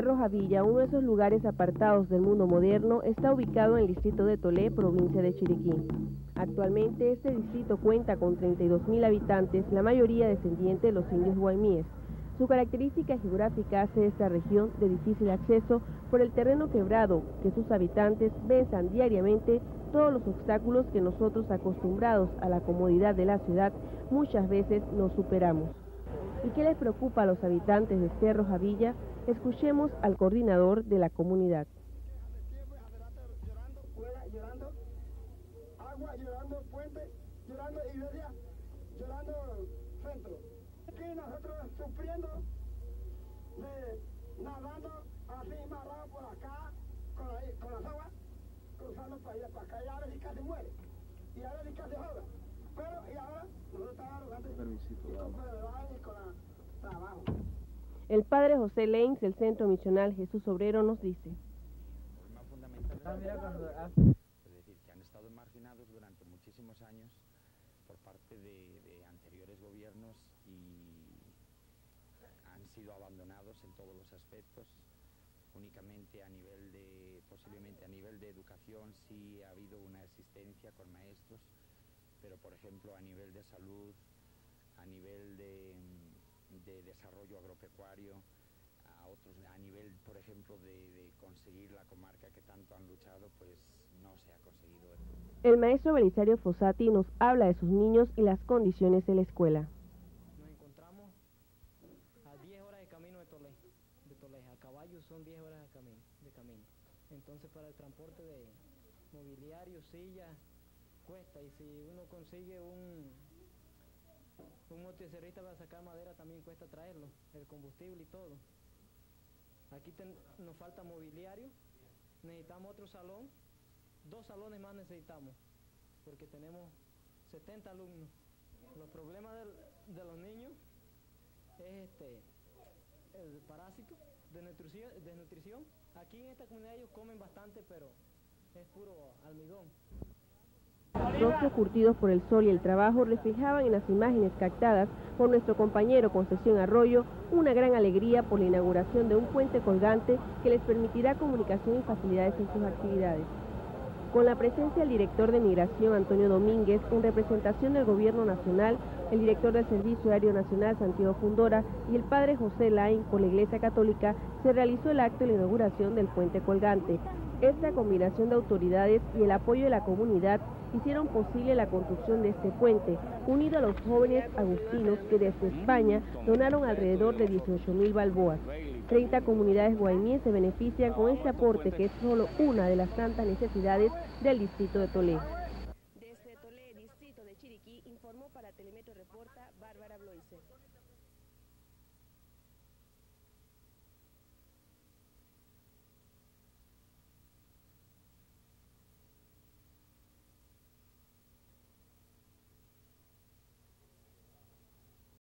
Cerro Javilla, uno de esos lugares apartados del mundo moderno, está ubicado en el distrito de Tolé, provincia de Chiriquí. Actualmente este distrito cuenta con 32.000 habitantes, la mayoría descendientes de los indios guaymíes. Su característica geográfica hace de esta región de difícil acceso por el terreno quebrado que sus habitantes besan diariamente todos los obstáculos que nosotros, acostumbrados a la comodidad de la ciudad, muchas veces nos superamos. ¿Y qué les preocupa a los habitantes de Cerro Javilla? Escuchemos al coordinador de la comunidad. Llorando agua, llorando puente, llorando iglesia, llorando centro. Aquí nosotros sufriendo, nadando así marrado por acá, con las aguas, cruzando para allá, para acá, y ahora sí casi muere, y ahora sí casi joda. Pero, y ahora, nosotros estamos arrogando y con trabajo. El padre José Lenz, del Centro Misional Jesús Obrero, nos dice. Es decir, que han estado marginados durante muchísimos años por parte de anteriores gobiernos y han sido abandonados en todos los aspectos. Únicamente a nivel de, posiblemente a nivel de educación sí ha habido una existencia con maestros, pero por ejemplo a nivel de salud, a nivel de desarrollo agropecuario, a nivel, por ejemplo, de conseguir la comarca que tanto han luchado, pues no se ha conseguido. El maestro Belisario Fossati nos habla de sus niños y las condiciones de la escuela. Nos encontramos a 10 horas de camino de Tolé. A caballo son 10 horas de camino. Entonces para el transporte de mobiliario, sillas, cuesta. Y si uno consigue un motocerrista para sacar madera, también cuesta traerlo, el combustible y todo. Aquí nos falta mobiliario, necesitamos otro salón, 2 salones más necesitamos, porque tenemos 70 alumnos. Los problemas de los niños es el parásito, desnutrición. Aquí en esta comunidad ellos comen bastante, pero es puro almidón. Rostros curtidos por el sol y el trabajo reflejaban en las imágenes captadas por nuestro compañero Concesión Arroyo una gran alegría por la inauguración de un puente colgante que les permitirá comunicación y facilidades en sus actividades. Con la presencia del director de Migración, Antonio Domínguez, en representación del Gobierno Nacional, el director del Servicio Aéreo Nacional, Santiago Fundora, y el padre José Lain por la Iglesia Católica, se realizó el acto de la inauguración del puente colgante. Esta combinación de autoridades y el apoyo de la comunidad hicieron posible la construcción de este puente, unido a los jóvenes agustinos que desde España donaron alrededor de 18.000 balboas. 30 comunidades guaymíes se benefician con este aporte, que es solo una de las tantas necesidades del distrito de Tolé.